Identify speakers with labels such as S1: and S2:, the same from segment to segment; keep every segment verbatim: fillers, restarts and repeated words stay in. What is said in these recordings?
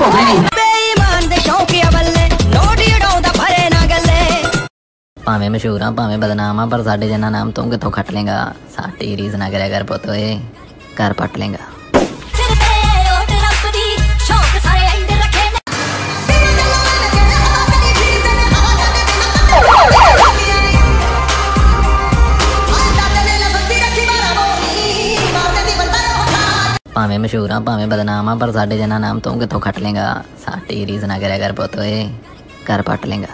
S1: ਭੌਂਕਦੀ ਨਹੀਂ ਬੇਈਮਾਨ ਦੇ ਸ਼ੌਂਕ ਅਵੱਲੇ ਨੋਟ ਉਡਾਉਂਦਾ ਭਰੇ ਨਾ ਗੱਲੇ ਭਾਵੇਂ ਮਸ਼ਹੂਰ ਆ ਭਾਵੇਂ ਬਦਨਾਮ ਆ ਪਰ ਸਾਡੇ ਜਨਾ ਨਾਮ ਤੂੰ ਕਿੱਥੋਂ ਖੱਟ ਲੇਗਾ ਸਾਡੀ ਰੀਸ ਨਾ ਕਰਿਆ ਕਰ ਪੁੱਤ ਓਏ ਘਰ ਪੱਟ ਲੇਗਾ ਭਾਵੇਂ ਮਸ਼ਹੂਰ ਆ ਭਾਵੇਂ ਬਦਨਾਮ ਆ ਪਰ ਸਾਡੇ ਜਨਾ ਨਾਮ ਤੂੰ ਕਿੱਥੋਂ ਖੱਟ ਲੇਗਾ ਸਾਡੀ ਰੀਸ ਨਾ ਕਰਿਆ ਕਰ ਪੁੱਤ ਓਏ ਘਰ ਪੱਟ ਲੇਗਾ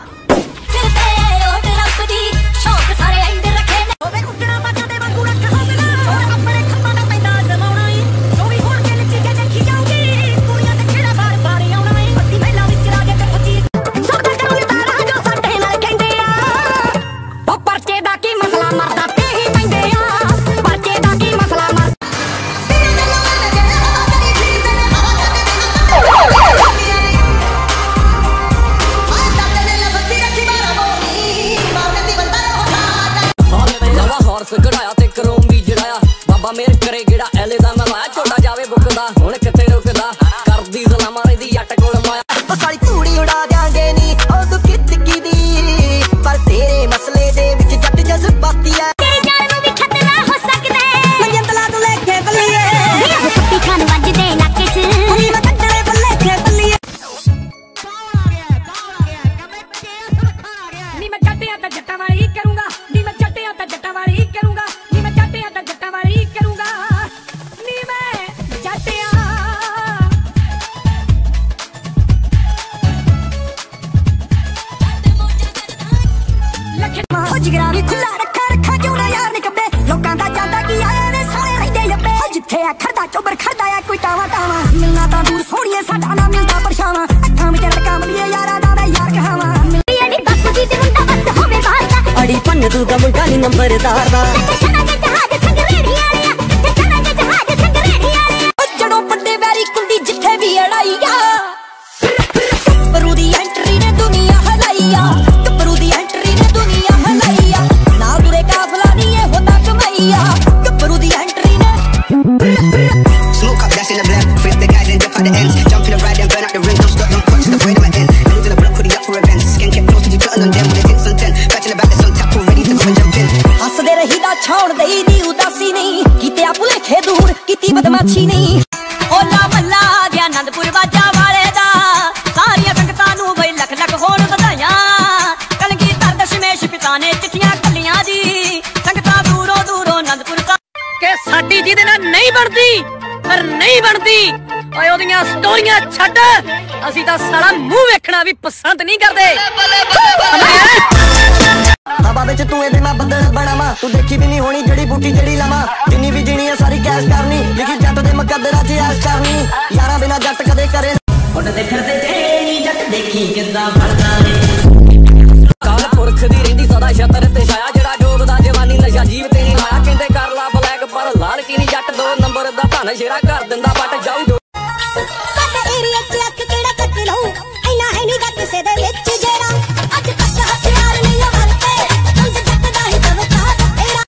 S2: ਗੜਾਇਆ ਤੇ ਕਰੂੰ ਵੀ ਜੜਾਇਆ ਬਾਬਾ ਮੇਰ ਕਰੇ ਗੇੜਾ ਐਲੇ ਦਾ ਮੈਂ ਲਾਇਆ ਝੋਟਾ ਜਾਵੇ ਬੁੱਕਦਾ ਹੁਣ ਕਿੱਥੇ ਰੁਕਦਾ ਕਰਦੀ ਜ਼ਲਾਮਾਂ ਦੀ ਜੱਟ ਕੋਲ ਮਾਇਆ ਉਹ ਸਾਰੀ ਧੂੜੀ ਉਡਾ ਦਿਆਂਗੇ ਨੀ ਉਹ ਤੂੰ ਕਿਤ ਕੀ ਦੀ ਪਰ ਤੇਰੇ ਮਸਲੇ ਦੇ ਵਿੱਚ ਜੱਟ ਜਜ਼ਬਾਤੀ ਆ ਤੇਰੀ ਜਾਨ ਨੂੰ ਵੀ ਖਤਰਾ ਹੋ ਸਕਦਾ ਮੈਂ ਜੰਤਲਾ ਤੋਂ ਲੈ ਕੇ ਬੱਲੀਏ ਇਹ ਕੁੱਤੀ ਖਾਨ ਵੱਜਦੇ ਇਲਾਕੇ 'ਚ ਉਨੀ ਮੈਂ ਕੱਟੜੇ ਬੱਲੇ ਕੇ ਬੱਲੀਏ ਕੌਣ ਆ ਗਿਆ ਕੌਣ ਆ ਗਿਆ ਕਮੇ ਬੱਚੇ ਸੁਰਖਾਂ ਆ ਗਿਆ ਨੀ ਮੈਂ ਜੱਟਿਆਂ ਤਾਂ ਜੱਟਾਂ ਵਾਲੀ ਕਰੂੰਗਾ ਨੀ ਮੈਂ ਜੱਟਿਆਂ ਤਾਂ ਜੱਟਾਂ ਵਾਲੀ ਕਰੂੰਗਾ ਨੀ ਮੈਂ ਜੱਟਿਆਂ ਤਾਂ ਜੱਟਾਂ ਵਾਲੀ ਕਰੂੰਗਾ ਨੀ ਮੈਂ ਜੱਟਿਆਂ ਲੱਖੇ ਹੋ ਜਿਗਰਾ ਵੀ ਖੁੱਲਾ ਰੱਖਾ ਰੱਖਾ ਕਿਉਂ ਨਾ ਯਾਰ ਨਿਕੱਬੇ ਲੋਕਾਂ ਦਾ ਜਾਂਦਾ ਕੀ ਆਏ ਨੇ ਸਾਰੇ ਰਹਿੰਦੇ ਲੱਭੇ ਜਿੱਥੇ ਆ ਖੜਦਾ ਚੋਬਰ ਖੜਦਾ ਆ ਕੋਈ ਟਾਵਾ ਟਾਵਾ ਮਿਲਣਾ ਤਾਂ ਦੂਰ ਸੋਹਣੀਏ ਸਾਡਾ ਨਾ ਮਿਲਦਾ ਪਰਛਾਵਾਂ ਅੱਖਾਂ ਵਿੱਚ ਰੜਕਾਂ ਮਲੀਏ ਯਾਰਾਂ ਦਾ ਮੈਂ ਯਾਰ ਕਹਾਵਾਂ ਮੇਰੀ ਬਾਪੂ ਜੀ ਤੇ ਮੁੰਡਾ ਬਸ ਹੋਵੇ ਬਾਹਰ ਦਾ ਅੜੀ ਪੰਨ ਦੂਗਾ ਮੁੰਡਾ ਨੀ ਨੰਬਰਦਾਰ ਦਾ ਚਲਾਂਗੇ ਜਹਾਜ਼ ਸੰਗਰੇੜੀ ਵਾਲਿਆ ਚਲਾਂਗੇ ਜਹਾਜ਼ ਸੰਗਰੇੜੀ ਵਾਲਿਆ ਉਹ ਜੜੋਂ ਵੱਡੇ ਵੈਰੀ ਕੁੰਡੀ ਜਿੱਥੇ ਵੀ ਅੜਾਈ ਆ ਗੱਭਰੂ ਦੀ ਐਂਟਰੀ ਨੇ ਦੁਨੀਆ ਹਲਾਈ ਆ ਗੱਭਰੂ ਦੀ ਐਂਟਰੀ ਨੇ ਦੁਨੀਆ ਹਲਾਈ ਆ ਨਾ ਦੁਰੇ ਕਾਫਲਾ ਨਹੀਂ ਇਹ ਹੁੰਦਾ ਕਮਾਈਆ ਗੱਭਰੂ ਦੀ ਐਂਟਰੀ ਨੇ
S3: Smoke up, that's in the black. Free up the guys and jump out the ends. Jump in the ride and burn out the rims. Don't stop, don't clutch the way to my end. Lose in the block, hoodie up for events. Skin kept close to you, plotting on them when it hits on ten. Back in the back, that's on tap, all ready to go and jump in.
S2: ਹੱਸਦੇ ਰਹੀ ਦਾ ਛਾਉਣ ਦੇਈ ਦੀ ਉਦਾਸੀ ਨਹੀਂ ਕੀਤੇ ਆ ਭੁਲੇਖੇ ਦੂਰ ਕੀਤੀ ਬਦਮਾਸ਼ੀ ਨਹੀਂ ਹੋਲਾ ਮੱਲਾ ਦੇ ਆਨੰਦਪੁਰ ਵਾਜਾ ਵਾਲੇ ਦਾ ਸਾਰੀਆਂ ਸੰਗਤਾਂ ਨੂੰ ਬਈ ਲੱਖ ਲੱਖ ਹੋਣ ਵਧਾਈਆਂ ਕਲਗੀਧਰ ਦਸ਼ਮੇਸ਼ ਪਿਤਾ ਨੇ ਚਿੱਠੀਆਂ ਕੱਲੀਆਂ ਦੀ ਸੰਗਤਾਂ ਦੂਰੋਂ ਦੂਰੋਂ ਆਨੰਦਪੁਰ ਕਿ ਸਾਡੀ ਜਿਹਦੇ ਨਾਲ ਨਹੀਂ ਬਣਦੀ ਪਰ ਨਹੀਂ ਬਣਦੀ ਓਏ ਉਹਦੀਆਂ ਸਟੋਰੀਆਂ ਛੱਡ ਅਸੀਂ ਤਾਂ ਸਾਲਾ ਮੂੰਹ ਵੇਖਣਾ ਵੀ ਪਸੰਦ ਨਹੀਂ ਕਰਦੇ ਹਵਾ ਵਿੱਚ ਤੂੰ ਇਹਦੇ ਮੈਂ ਬੱਦਲ ਬਣਾਵਾਂ ਤੂੰ ਦੇਖੀ ਵੀ ਨਹੀਂ ਹੋਣੀ ਜੜੀ ਬੂਟੀ ਜਿਹੜੀ ਲਾਵਾਂ ਜਿੰਨੀ ਵੀ ਜੀਣੀ ਆ ਸਾਰੀ ਕੈਸ਼ ਕਰਨੀ ਲਿਖੀ ਜੱਟ ਦੇ ਮੁਕੱਦਰਾਂ 'ਚ ਐਸ਼ ਕਰਨੀ ਯਾਰਾਂ ਬਿਨਾ ਜੱਟ ਕਦੇ ਕਰੇ ਉੱਡਦੇ ਫਿਰਦੇ ਤੇ ਨੀ ਜੱਟ ਦੇਖੀ ਕਿੱਦਾਂ ਫੜਦਾ ਏ ਕਾਲ ਪੁਰਖ ਦੀ ਰਹਿੰਦੀ ਸਦਾ ਛਤਰ ਤੇ ਛਾਇਆ ਜਿਹੜਾ ਡੋਬਦਾ ਜਵਾਨੀ ਨਸ਼ਾ ਜੀਵ ਤੇ ਨਹੀਂ ਲਾਇਆ ਕਹਿੰਦੇ ਕਰ ਲਾ ਬਲੈਕ ਪਰ ਲਾਲ ਕੀ ਨਹੀਂ ਜੱਟ ਦੋ ਨੰਬਰ ਦਾ ਧਨ ਸ਼ੇਰਾ ਕਰ ਦਿੰਦਾ ਵੱਟ ਜਾਊ
S4: ਸਾਡੇ ਏਰੀਆ 'ਚ ਅੱਖ ਕਿਹੜਾ ਚੱਕ ਲਊ ਇੰਨਾ ਹੈ ਨੀ ਗਾ ਕਿਸੇ ਦੇ ਵਿੱਚ ਜਿਹੜਾ ਅੱਜ ਤੱਕ ਹਥਿਆਰ ਨਹੀਂ ਵਰਤੇ ਤੁੰਦ ਜੱਟ ਦਾ ਹੀ ਦਵਤਾ ਤੇਰਾ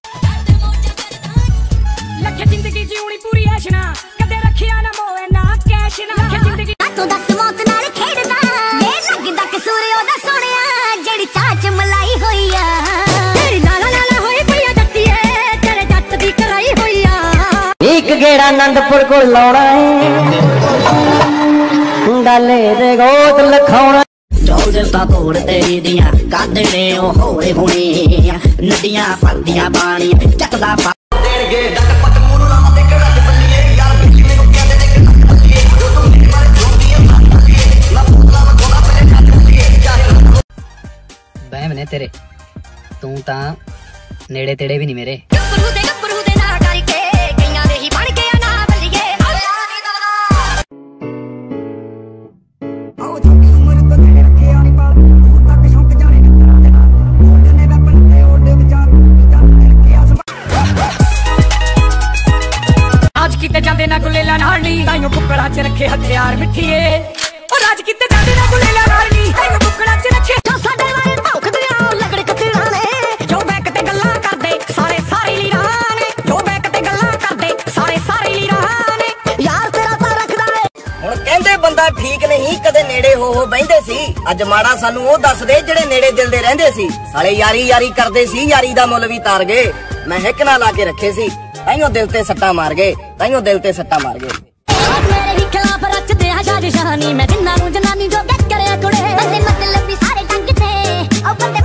S2: ਲੱਖ ਜ਼ਿੰਦਗੀ ਜਿਉਣੀ ਪੂਰੀ ਐਸ਼ਨਾ ਕਦੇ ਰੱਖਿਆ ਨਾ ਮੋਏ ਨਾ ਕੈਸ਼ ਨਾ ਲੱਖ ਜ਼ਿੰਦਗੀ
S4: ਤੂੰ ਦੱਸ ਮੌਤ ਨਾਲ ਖੇਡਦਾ ਵੇ ਲੱਗਦਾ ਕਸੂਰ ਉਹਦਾ ਸੋਹਣਿਆ ਜਿਹੜੀ ਚਾਚ ਮਲਾਈ ਹੋਈ ਆ ਤੇਰੀ ਲਾਲਾ ਲਾਲਾ ਹੋਈ ਪਈਆ ਜੱਟੀਏ ਤੇਰੇ ਜੱਟ ਦੀ ਕਰਾਈ ਹੋਈ ਆ
S2: ਇੱਕ ਗੇੜਾ ਆਨੰਦਪੁਰ ਕੋਲ ਲਾਉਣਾ ਏ ਡਾਲੇ ਦੇ ਗੋਤ ਲਖਾਉਣਾ
S5: ਜੋਜਸਤਾ ਕੋੜ ਤੇਰੀ ਦੀਆਂ ਕਾਦਣੇ ਉਹ ਹੋਏ ਹੁਣੇ ਨਦੀਆਂ ਪਰਦੀਆਂ ਪਾਣੀਆਂ ਚੱਕਦਾ ਪਾ
S2: ਦੇਣਗੇ ਡੱਟ ਪੱਟ ਮੂਰੂ ਲਾਵਾਂ ਤੇ ਕਿਹੜਾ ਤੇ ਬੱਲੀਏ ਯਾਰ ਵਿੱਚ ਮੈਨੂੰ ਕਹਿੰਦੇ ਨੇ ਕਿ ਬੱਲੀਏ ਜੋ ਤੂੰ ਮੇਰੇ ਮਾਰੇ ਜੋਦੀ ਆ ਬੱਲੀਏ ਨਾ ਬੋਤਲਾ ਮੈਂ ਕੋਲਾ ਪਰੇ ਖਾ ਬੱਲੀਏ ਚਾਹੇ
S1: ਬਹਿਮ ਨੇ ਤੇਰੇ ਤੂੰ ਤਾਂ ਨੇੜੇ ਤੇੜੇ ਵੀ ਨਹੀਂ ਮੇਰੇ
S4: ਗੱਭਰੂ ਦੇ ਗੱਭਰੂ ਦੇ ਨਾ ਕਰਕੇ ਕਈਆਂ ਦੇ ਹੀ ਬਣ ਗਿਆ ਨਾ ਬੱਲੀਏ
S2: ਆਓ ਛੋਟੀ ਉਮਰ ਤੋਂ ਤੇਰੇ ਰੱਖੇ ਆਣੀ ਪਾਲ ਦੂਰ ਤੱਕ ਸ਼ੌਕ ਜਾਣੇ ਨਿਕਲਣਾ ਦੇਣਾ ਉਹਨੇ ਵੈਪਨ ਤੇ ਉਹਦੇ ਵਿਚਾਰ ਜਾਣੇ ਰੱਖਿਆ ਅੱਜ ਕਿਤੇ ਜਾਂਦੇ ਨਾ ਗੁਲੇਲਾ ਨਾਲ ਨਹੀਂ ਤਾਈਓ ਕੁੱਕੜਾਂ 'ਚ ਰੱਖੇ ਹਥਿਆਰ ਮਿੱਠੀਏ ਉਹ ਰਾਜ ਕਿਤੇ ਜਾਂਦੇ ਨਾ ਗੁਲੇਲਾ ਨਾਲ ਨਹੀਂ ਤਾਈਓ ਕੁੱਕੜਾਂ 'ਚ ਰੱਖੇ
S4: ਜੋ ਸਾਡੇ ਵਾਲੇ ਭੌਂਕਦੇ ਆ ਲਗੜ ਕਤੀਰਾਂ ਨੇ
S2: ਜੋ ਬੈਕ ਤੇ ਗੱਲਾਂ ਕਰਦੇ ਸਾਰੇ ਸਾਰੇ ਲੀਰਾਂ ਨੇ ਜੋ ਬੈਕ ਤੇ ਗੱਲਾਂ ਕਰਦੇ ਸਾਰੇ ਸਾਰੇ ਲੀਰਾਂ ਨੇ
S4: ਯਾਰ ਤੇਰਾ ਤਾਂ ਰੱਖਦਾ ਏ
S2: ਹੁਣ ਕਹਿੰਦੇ ਬੰਦਾ ਠੀਕ ਨਹੀਂ ਕਦੇ ਨੇੜੇ ਹੋ ਹੋ ਬਹਿੰਦੇ ਸੀ। ਅੱਜ ਮਾੜਾ ਸਾਨੂੰ ਉਹ ਦੱਸ ਦੇ ਜਿਹੜੇ ਨੇੜੇ ਦਿਲ ਦੇ ਰਹਿੰਦੇ ਸੀ। ਸਾਲੇ ਯਾਰੀ ਯਾਰੀ ਕਰਦੇ ਸੀ, ਯਾਰੀ ਦਾ ਮੁੱਲ ਵੀ ਤਾਰ ਗਏ। ਮੈਂ ਹਿੱਕ ਨਾ ਲਾ ਕੇ ਰੱਖੇ ਸੀ, ਤਾਈਓ ਦਿਲ ਤੇ ਸੱਟਾਂ ਮਾਰ ਗਏ, ਤਾਈਓ ਦਿਲ ਤੇ ਸੱਟਾਂ ਮਾਰ ਗਏ।
S4: ਮੇਰੇ ਹੀ ਖਿਲਾਫ ਰਚਦੇ ਆ ਸਾਜ਼ਿਸ਼ਾਂ ਨੀ, ਮੈਂ ਜਿੰਨਾਂ ਨੂੰ ਜਨਾਨੀ ਜੋ ਗੱਟ ਕਰਿਆ ਕੁੜੇ। ਬੰਦੇ ਮਤਲਬ ਵੀ ਸਾਰੇ ਟੰਗ ਤੇ ਉਹ ਬੰਦੇ